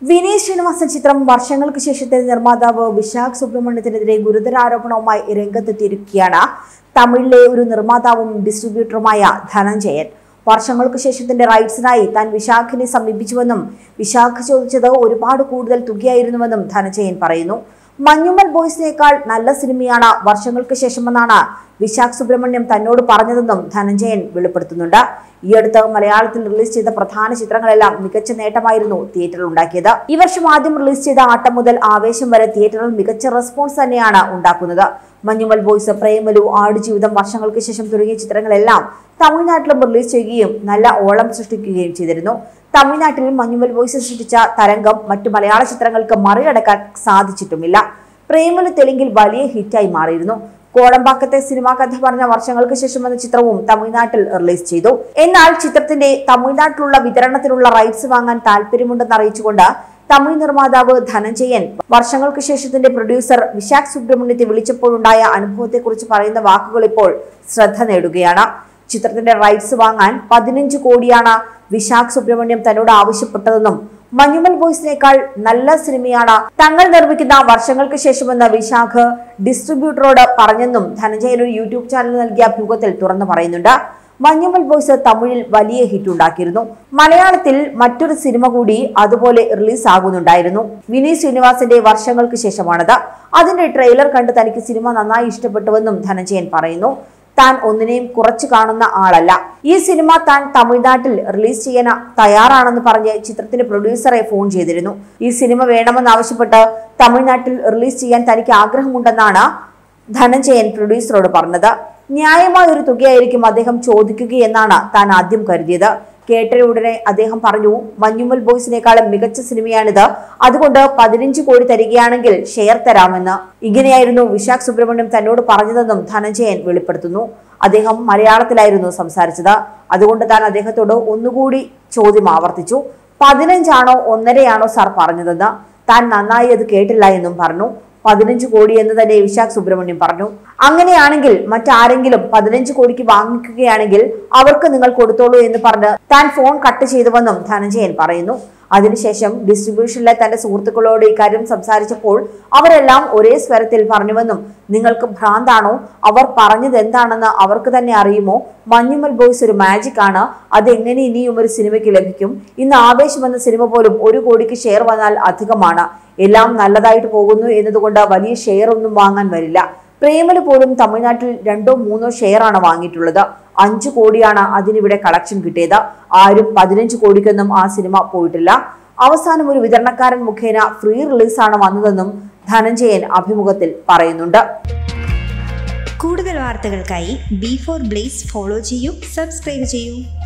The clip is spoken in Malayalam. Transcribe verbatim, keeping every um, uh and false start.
വിനീത് ശ്രീനിവാസൻ ചിത്രം വർഷങ്ങൾക്ക് ശേഷത്തെ നിർമ്മാതാവ് വിശാഖ് സുബ്രഹ്മണ്യത്തിനെതിരെ ഗുരുതര ആരോപണവുമായി രംഗത്തെത്തിയിരിക്കുകയാണ് തമിഴിലെ ഒരു നിർമ്മാതാവും ഡിസ്ട്രിബ്യൂട്ടറുമായ ധനഞ്ജയൻ. വർഷങ്ങൾക്ക് ശേഷത്തിന്റെ റൈറ്റ്സിനായി താൻ വിശാഖിനെ സമീപിച്ചുവെന്നും വിശാഖ് ചോദിച്ചത് ഒരുപാട് കൂടുതൽ തുകയായിരുന്നുവെന്നും ധനഞ്ജയൻ പറയുന്നു. മഞ്ഞുമൽ ബോയ്സിനേക്കാൾ നല്ല സിനിമയാണ് വർഷങ്ങൾക്ക് ശേഷമെന്നാണ് വിശാഖ് സുബ്രഹ്മണ്യം തന്നോട് പറഞ്ഞതെന്നും ധനഞ്ജയൻ വെളിപ്പെടുത്തുന്നുണ്ട്. ഈ അടുത്ത് മലയാളത്തിൽ റിലീസ് ചെയ്ത പ്രധാന ചിത്രങ്ങളെല്ലാം മികച്ച നേട്ടമായിരുന്നു തിയേറ്ററിൽ ഉണ്ടാക്കിയത്. ഈ വർഷം ആദ്യം റിലീസ് ചെയ്ത ആട്ടം മുതൽ ആവേശം വരെ തിയേറ്ററിൽ മികച്ച റെസ്പോൺസ് തന്നെയാണ് ഉണ്ടാക്കുന്നത്. മഞ്ഞുമൽ ബോയ്സ്, പ്രേമലു, ആടുജീവിതം, വർഷങ്ങൾക്ക് ശേഷം തുടങ്ങിയ ചിത്രങ്ങളെല്ലാം തമിഴ്നാട്ടിലും റിലീസ് ചെയ്യുകയും നല്ല ഓളം സൃഷ്ടിക്കുകയും ചെയ്തിരുന്നു. തമിഴ്നാട്ടിൽ മഞ്ഞുമൽ ബോയ്സ് സൃഷ്ടിച്ച തരംഗം മറ്റു മലയാള ചിത്രങ്ങൾക്ക് മറികടക്കാൻ സാധിച്ചിട്ടുമില്ല. പ്രേമലു തെലുങ്കിൽ വലിയ ഹിറ്റായി മാറിയിരുന്നു. കോടമ്പാക്കത്തെ സിനിമാ കഥ പറഞ്ഞ വർഷങ്ങൾക്ക് ശേഷം എന്ന ചിത്രവും തമിഴ്നാട്ടിൽ റിലീസ് ചെയ്തു. എന്നാൽ ചിത്രത്തിന്റെ തമിഴ്നാട്ടിലുള്ള വിതരണത്തിനുള്ള റൈറ്റ്സ് വാങ്ങാൻ താല്പര്യമുണ്ടെന്ന് അറിയിച്ചുകൊണ്ട് തമിഴ് നിർമ്മാതാവ് ധനഞ്ജയൻ വർഷങ്ങൾക്ക് ശേഷത്തിന്റെ പ്രൊഡ്യൂസർ വിശാഖ് സുബ്രഹ്മണ്യത്തെ വിളിച്ചപ്പോഴുണ്ടായ അനുഭവത്തെക്കുറിച്ച് പറയുന്ന വാക്കുകൾ ഇപ്പോൾ ശ്രദ്ധ നേടുകയാണ്. ചിത്രത്തിന്റെ റൈറ്റ്സ് വാങ്ങാൻ പതിനഞ്ച് കോടിയാണ് വിശാഖ് സുബ്രഹ്മണ്യം തന്നോട് ആവശ്യപ്പെട്ടതെന്നും മഞ്ഞുമൽ ബോയ്സിനേക്കാൾ നല്ല സിനിമയാണ് തങ്ങൾ നിർമ്മിക്കുന്ന വർഷങ്ങൾക്ക് ശേഷമെന്ന് വിശാഖ് ഡിസ്ട്രിബ്യൂട്ടറോട് പറഞ്ഞെന്നും ധനഞ്ജയൻ ഒരു യൂട്യൂബ് ചാനൽ നൽകിയ അഭിമുഖത്തിൽ തുറന്നു പറയുന്നുണ്ട്. മഞ്ഞുമൽ ബോയ്സ് തമിഴിൽ വലിയ ഹിറ്റ് ഉണ്ടാക്കിയിരുന്നു. മലയാളത്തിൽ മറ്റൊരു സിനിമ കൂടി അതുപോലെ റിലീസ് ആകുന്നുണ്ടായിരുന്നു. വിനീത് ശ്രീനിവാസന്റെ വർഷങ്ങൾക്ക് ശേഷമാണത്. അതിന്റെ ട്രെയിലർ കണ്ട് തനിക്ക് സിനിമ നന്നായി ഇഷ്ടപ്പെട്ടുവെന്നും ധനഞ്ജയൻ പറയുന്നു. താൻ ഒന്നിനെയും കുറച്ചു കാണുന്ന ആളല്ല. ഈ സിനിമ താൻ തമിഴ്നാട്ടിൽ റിലീസ് ചെയ്യാൻ തയ്യാറാണെന്ന് പറഞ്ഞ് ചിത്രത്തിന്റെ പ്രൊഡ്യൂസറെ ഫോൺ ചെയ്തിരുന്നു. ഈ സിനിമ വേണമെന്നാവശ്യപ്പെട്ട് തമിഴ്നാട്ടിൽ റിലീസ് ചെയ്യാൻ തനിക്ക് ആഗ്രഹമുണ്ടെന്നാണ് ധനഞ്ജയൻ പ്രൊഡ്യൂസറോട് പറഞ്ഞത്. ന്യായമായ ഒരു തുകയായിരിക്കും അദ്ദേഹം ചോദിക്കുകയെന്നാണ് താൻ ആദ്യം കരുതിയത്. കേട്ടയുടനെ അദ്ദേഹം പറഞ്ഞു, മഞ്ഞുമൽ ബോയ്സിനേക്കാളും മികച്ച സിനിമയാണിത്, അതുകൊണ്ട് പതിനഞ്ച് കോടി തരികയാണെങ്കിൽ ഷെയർ തരാമെന്ന്. ഇങ്ങനെയായിരുന്നു വിശാഖ് സുബ്രഹ്മണ്യം തന്നോട് പറഞ്ഞതെന്നും ധനഞ്ജയൻ വെളിപ്പെടുത്തുന്നു. അദ്ദേഹം മലയാളത്തിലായിരുന്നു സംസാരിച്ചത്. അതുകൊണ്ട് താൻ അദ്ദേഹത്തോട് ഒന്നുകൂടി ചോദ്യം ആവർത്തിച്ചു. പതിനഞ്ചാണോ ഒന്നരയാണോ സാർ പറഞ്ഞതെന്ന്. താൻ നന്നായി അത് കേട്ടില്ല എന്നും പറഞ്ഞു. പതിനഞ്ച് കോടി എന്ന് തന്നെ വിശാഖ് സുബ്രഹ്മണ്യം പറഞ്ഞു. അങ്ങനെയാണെങ്കിൽ മറ്റാരെങ്കിലും പതിനഞ്ച് കോടിക്ക് വാങ്ങിക്കുകയാണെങ്കിൽ അവർക്ക് നിങ്ങൾ കൊടുത്തോളൂ എന്ന് പറഞ്ഞ് താൻ ഫോൺ കട്ട് ചെയ്തുവെന്നും ധനഞ്ജയൻ പറയുന്നു. അതിനുശേഷം ഡിസ്ട്രിബ്യൂഷനിലെ തന്റെ സുഹൃത്തുക്കളോട് ഇക്കാര്യം സംസാരിച്ചപ്പോൾ അവരെല്ലാം ഒരേ സ്വരത്തിൽ പറഞ്ഞുവെന്നും നിങ്ങൾക്ക് ഭ്രാന്താണോ, അവർ പറഞ്ഞത് എന്താണെന്ന് അവർക്ക് തന്നെ അറിയുമോ, മഞ്ഞുമൽ ബോയ്സ് ഒരു മാജിക് ആണ്, അതെങ്ങനെ ഇനിയും ഒരു സിനിമയ്ക്ക് ലഭിക്കും, ഇന്ന് ആവേശം എന്ന സിനിമ പോലും ഒരു കോടിക്ക് ഷെയർ വന്നാൽ അധികമാണ്, എല്ലാം നല്ലതായിട്ട് പോകുന്നു എന്നതുകൊണ്ട് വലിയ ഷെയർ ഒന്നും വാങ്ങാൻ വരില്ല. പ്രേമലു പോലും തമിഴ്നാട്ടിൽ രണ്ടോ മൂന്നോ ഷെയർ ആണ് വാങ്ങിയിട്ടുള്ളത്. അഞ്ചു കോടിയാണ് അതിനിവിടെ കളക്ഷൻ കിട്ടിയത്. ആരും പതിനഞ്ച് കോടിക്കൊന്നും ആ സിനിമ പോയിട്ടില്ല. അവസാനം ഒരു വിതരണക്കാരൻ മുഖേന ഫ്രീ റിലീസാണ് വന്നതെന്നും ധനഞ്ജയൻ അഭിമുഖത്തിൽ പറയുന്നുണ്ട്. കൂടുതൽ വാർത്തകൾക്കായി ബി ഫോർ ബ്ലേസ് ഫോളോ ചെയ്യൂ, സബ്സ്ക്രൈബ് ചെയ്യൂ.